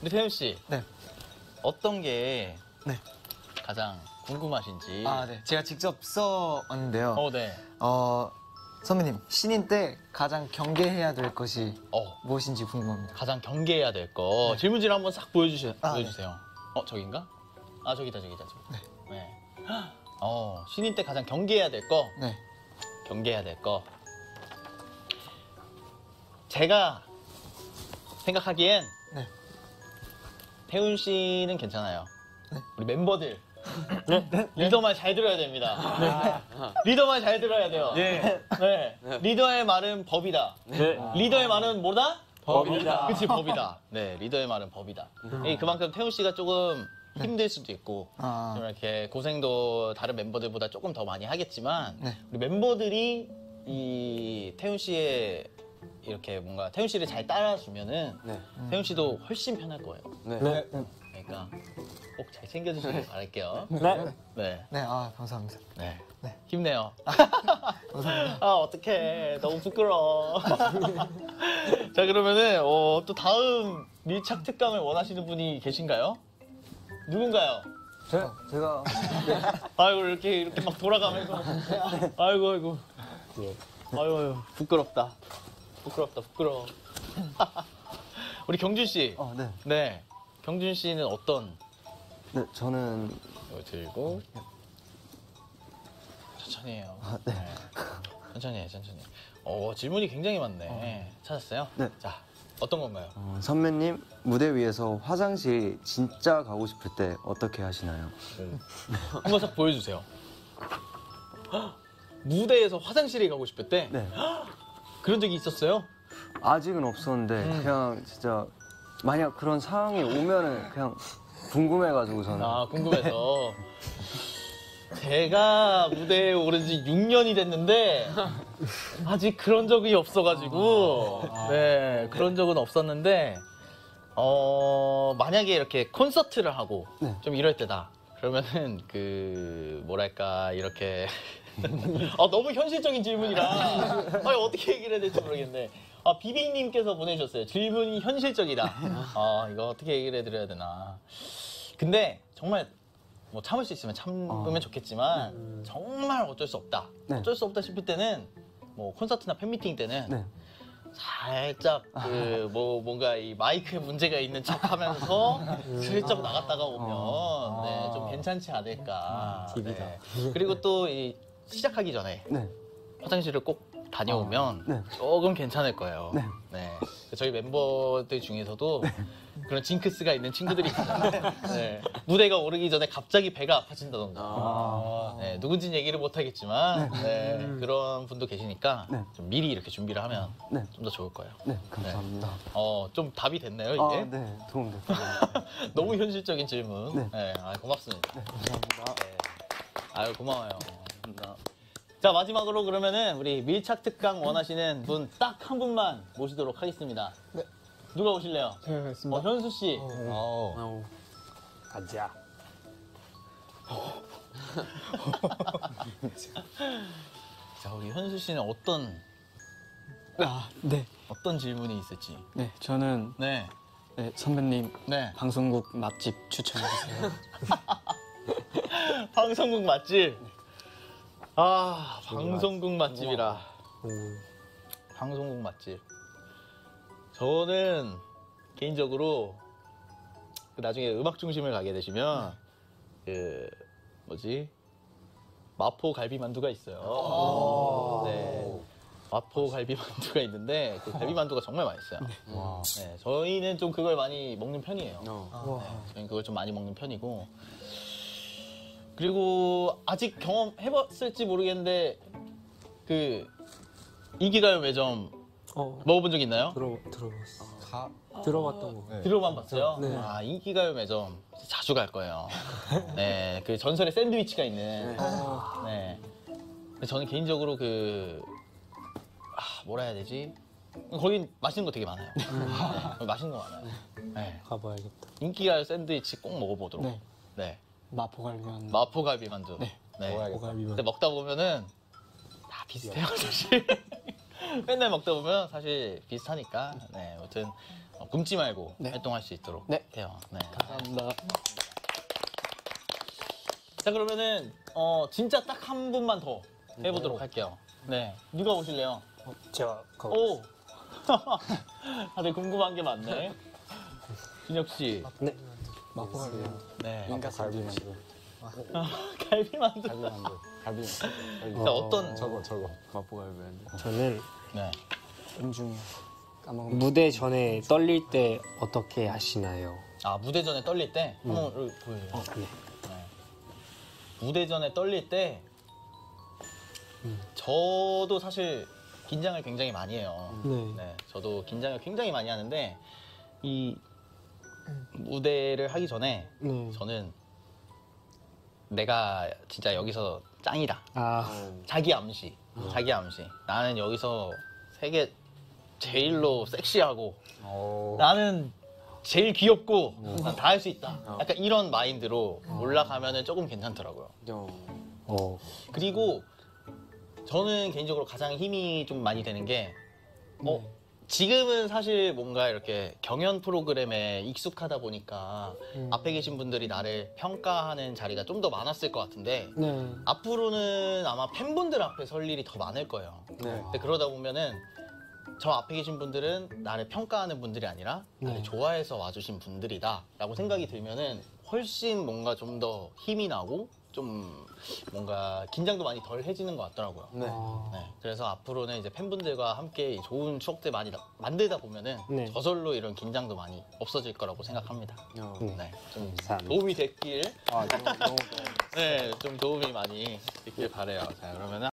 근데 태훈 씨. 네. 어떤 게 네. 가장 궁금하신지. 아, 네. 제가 직접 써왔는데요. 네. 선배님, 신인 때 가장 경계해야 될 것이 무엇인지 궁금합니다. 가장 경계해야 될 거. 네. 질문지를 한번 싹 보여주세요. 네. 저긴가? 아, 저기다. 저기. 네. 네. 신인 때 가장 경계해야 될 거. 네. 경계해야 될 거. 제가 생각하기엔 네. 태훈 씨는 괜찮아요. 네. 우리 멤버들 리더 말 잘 들어야 됩니다. 리더 말 잘 들어야 돼요. 네. 리더의 말은 법이다. 리더의 말은 뭐다? 법이다. 그치, 법이다. 네, 리더의 말은 법이다. 그만큼 태훈 씨가 조금 힘들 수도 있고 좀 이렇게 고생도 다른 멤버들보다 조금 더 많이 하겠지만 우리 멤버들이 이 태훈 씨의 이렇게 뭔가 태훈 씨를 잘 따라주면은 태훈 씨도 훨씬 편할 거예요. 그러니까 꼭 잘 챙겨주시길 바랄게요. 네. 감사합니다. 네. 네. 힘내요. 감사합니다. 어떡해. 너무 부끄러워. 자, 그러면은 또 다음 밀착 특강을 원하시는 분이 계신가요? 누군가요? 제가 아이고, 이렇게 막 돌아가면서. 아이고. 아유, 부끄럽다. 부끄러워. 우리 경준 씨. 네. 네. 경준 씨는 어떤? 네, 저는 이거 들고 천천히 해요. 네. 천천히 해. 질문이 굉장히 많네. 찾았어요? 네. 자, 어떤 건가요? 선배님 무대 위에서 화장실 진짜 가고 싶을 때 어떻게 하시나요? 한번 싹 보여주세요. 무대에서 화장실에 가고 싶을 때? 네. 그런 적이 있었어요? 아직은 없었는데 그냥 진짜 만약 그런 상황이 오면은 그냥 궁금해가지고 저는. 궁금해서. 제가 무대에 오른 지 6년이 됐는데 아직 그런 적이 없어가지고 네, 그런 적은 없었는데 만약에 이렇게 콘서트를 하고 좀 이럴 때다. 그러면은 뭐랄까 이렇게 너무 현실적인 질문이라 어떻게 얘기를 해야 될지 모르겠네. 비비님께서 보내주셨어요. 질문이 현실적이다. 이거 어떻게 얘기를 해드려야 되나. 근데 정말 뭐 참을 수 있으면 참으면 좋겠지만 정말 어쩔 수 없다. 어쩔 수 없다 싶을 때는 뭐 콘서트나 팬미팅 때는 살짝 뭔가 이 마이크에 문제가 있는 척하면서 슬쩍 나갔다가 오면 좀 괜찮지 않을까. 네. 그리고 또 시작하기 전에 화장실을 꼭 다녀오면 조금 괜찮을 거예요. 네. 저희 멤버들 중에서도 그런 징크스가 있는 친구들이 있어요. 네. 무대가 오르기 전에 갑자기 배가 아파진다던가. 네. 누군지는 얘기를 못 하겠지만 그런 분도 계시니까 좀 미리 이렇게 준비를 하면 좀 더 좋을 거예요. 네, 감사합니다. 좀 답이 됐나요, 이게? 네, 도움됐어요. 너무 현실적인 질문. 네. 고맙습니다. 네, 감사합니다. 아유, 고마워요. 자, 마지막으로 그러면은 우리 밀착 특강 원하시는 분 딱 한 분만 모시도록 하겠습니다. 네. 누가 오실래요? 제가 가겠습니다. 현수 씨. 가자. 자, 우리 현수 씨는 어떤 질문이 있을지. 네, 저는 선배님 방송국 맛집 추천해주세요. 방송국 맛집. 방송국 맛집이라. 방송국 맛집. 저는 개인적으로 나중에 음악 중심을 가게 되시면 마포 갈비만두가 있어요. 네. 마포 갈비만두가 있는데 그 갈비만두가 정말 맛있어요. 네, 저희는 좀 그걸 많이 먹는 편이에요. 저희는 그걸 좀 많이 먹는 편이고. 그리고 아직 경험해봤을지 모르겠는데 인기가요 매점 먹어본 적 있나요? 들어봤어. 들어봤던 거. 들어만 봤어요? 네. 인기가요 매점 자주 갈 거예요. 네, 그 전설의 샌드위치가 있는. 네. 저는 개인적으로 뭐라 해야 되지? 거긴 맛있는 거 되게 많아요. 네, 맛있는 거 많아요. 네. 가봐야겠다. 인기가요 샌드위치 꼭 먹어보도록. 네. 마포갈비만두. 마포갈비만두. 네. 근데 먹다 보면은 다 비슷해요, 사실. 맨날 먹다 보면 사실 비슷하니까. 네, 아무튼 굶지 말고 네. 활동할 수 있도록 네. 해요. 네. 감사합니다. 자 그러면은 진짜 딱 한 분만 더 해보도록 할게요. 네, 누가 오실래요? 제가 오, 다들 궁금한 게 많네. 준혁 씨, 네. 마포갈비. 네, 갈비만두. 갈비만두. 갈비. 자, 어떤 저거. 맛보갈비. 저는 네. 음중이 까먹은 무대 전에 떨릴 때 어떻게 하시나요? 아 무대 전에 떨릴 때 한번 보여줘요. 네. 네. 무대 전에 떨릴 때 저도 사실 긴장을 굉장히 많이 해요. 네. 네, 저도 긴장을 굉장히 많이 하는데 이 무대를 하기 전에 네. 저는 내가 진짜 여기서 짱이다. 아, 자기 암시. 나는 여기서 세계 제일로 섹시하고 나는 제일 귀엽고 난 다 할 수 있다. 약간 이런 마인드로 올라가면은 조금 괜찮더라고요. 그리고 저는 개인적으로 가장 힘이 좀 많이 되는 게 지금은 사실 뭔가 이렇게 경연 프로그램에 익숙하다 보니까 앞에 계신 분들이 나를 평가하는 자리가 좀 더 많았을 것 같은데 네. 앞으로는 아마 팬분들 앞에 설 일이 더 많을 거예요. 근데 그러다 보면은 저 앞에 계신 분들은 나를 평가하는 분들이 아니라 나를 좋아해서 와주신 분들이다라고 생각이 들면은 훨씬 뭔가 좀 더 힘이 나고 좀 뭔가 긴장도 많이 덜 해지는 것 같더라고요. 네, 그래서 앞으로는 이제 팬분들과 함께 좋은 추억들 많이 만들다 보면은 네. 저절로 이런 긴장도 많이 없어질 거라고 생각합니다. 네, 좀 감사합니다. 도움이 됐길. 네, 좀 도움이 많이 됐길 바래요. 자, 그러면은